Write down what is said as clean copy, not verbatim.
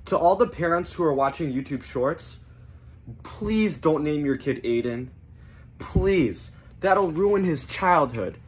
To all the parents who are watching YouTube Shorts, please don't name your kid Aiden. Please. That'll ruin his childhood.